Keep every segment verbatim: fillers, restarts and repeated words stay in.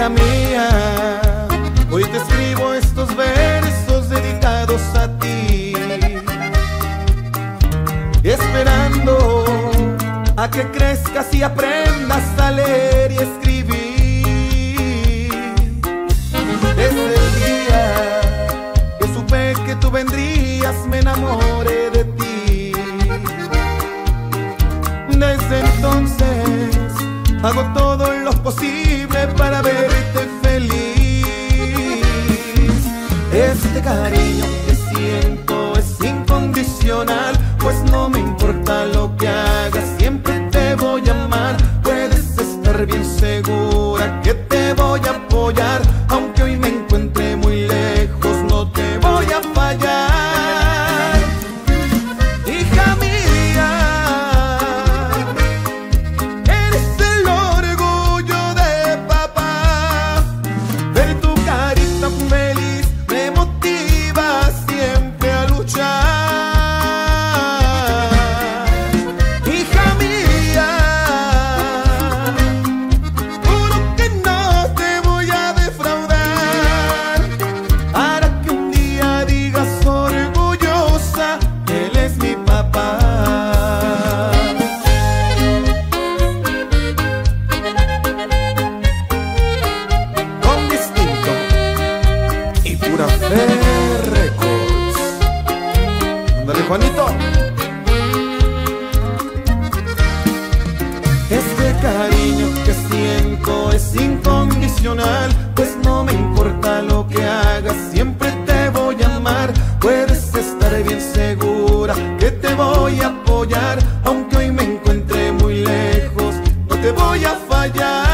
Hija mía, hoy te escribo estos versos dedicados a ti, esperando a que crezcas y aprendas a leer y escribir. Desde el día que supe que tú vendrías, me enamoré de ti. Desde entonces hago todo lo posible para verte feliz. Este cariño que siento es incondicional, pues no me importa lo que hagas, siempre te voy a amar. Puedes estar bien segura que te voy a apoyar, aunque hoy me encuentre muy lejos, no te voy a fallar. Hija mía, eres el orgullo de papá. Ver tu carita feliz me motiva siempre a luchar. Records. Ándale, Juanito. Este cariño que siento es incondicional, pues no me importa lo que hagas, siempre te voy a amar. Puedes estar bien segura que te voy a apoyar, aunque hoy me encuentre muy lejos, no te voy a fallar.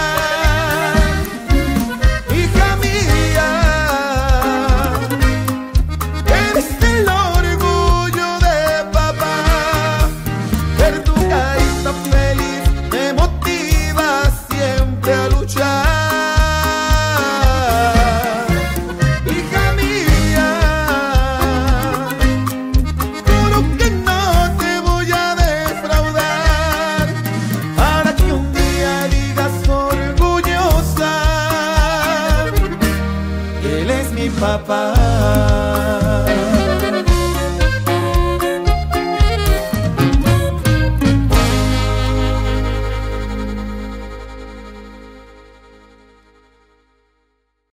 Papá.